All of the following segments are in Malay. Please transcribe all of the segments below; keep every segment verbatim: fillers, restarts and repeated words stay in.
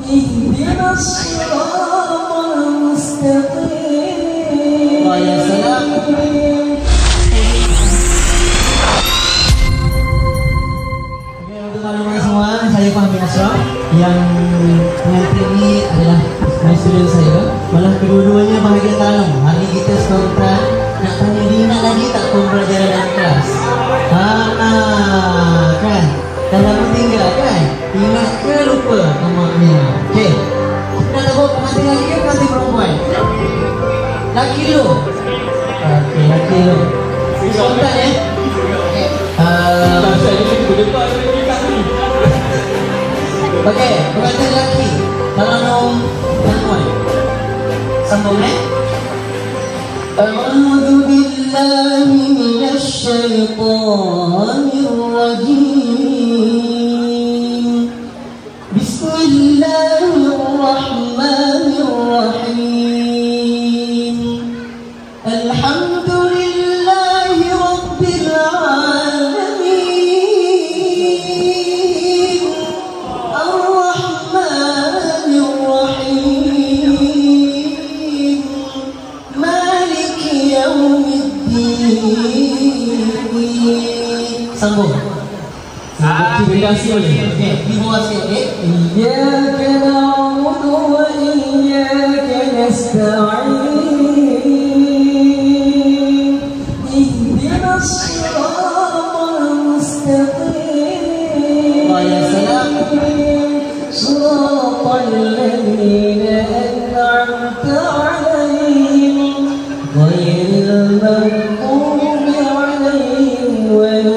اهدنا الصراط المستقيم. ويا سلام. Oke, untuk teman-teman semua, saya Fahmi Ashraf. Yang pengantin ini adalah my student saya. Malah kedua-duanya bahagia terlalu. Hari ini kita spontan nak tanya dia nak lagi tak pembelajaran dalam kelas. Haa, kan? Dah lama tinggal kan? Ingat ke lupa namanya? Okey. Nak tahu pengantin lagi ke pengantin perempuan? Laki lu? Okey, laki lu. Spontan ya? Okey, pengantin laki. Kalau nom perempuan. Sambung eh? A'udzu billahi minasy syaithanir rajim. Bismillahirrahmanirrahim. Alhamdulillahi rabbil alamin. Ar-Rahmanir Rahim. Maliki yaumiddin. Sambung. إياك نعبد وإياك نستعين اهدنا الصراط المستقيم. ويا سلام. صراط الذين أنعمت عليهم غير المغضوب عليهم ولا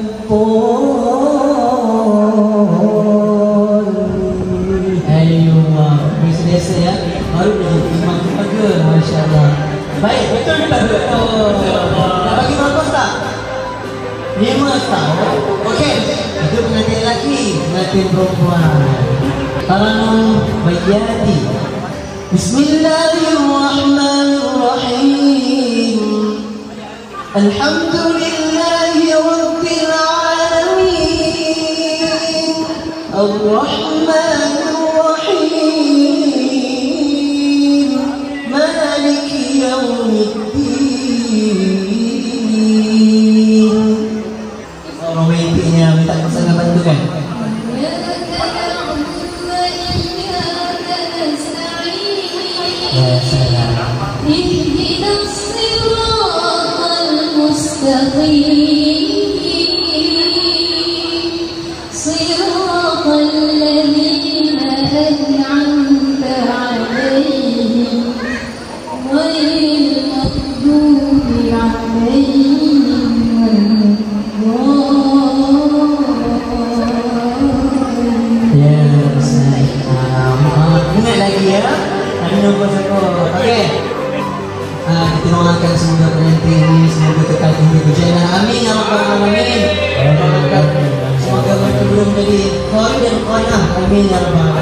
biasa ya, baru menjadi imam keluarga, Masya Allah. Baik, betul ke tak? Oh, nak bagi berapa star? Lima star. Okey, itu pengantin lelaki, pengantin perempuan. Taranum Bayyati. Bismillahirrahmanirrahim. Alhamdulillahi rabbil alamin. Ar-Rahmanir Rahim. Maliki yaumiddin. Orang romantiknya minta pasangan bantu kan? Ya salam. Ihdinas siratal mustaqim. Siratal ladzina an'amta 'alaihim ghairil maghdubi 'alaihim waladdallin. Ya salam. Ingat lagi ya. Ada nombor satu. Okey. Ah, kita doakan semoga pengantin ini semoga kekal hingga berjaya. Amin ya rabbal alamin. Semoga mereka belum jadi qari dan qanah. Amin ya rabbal alamin.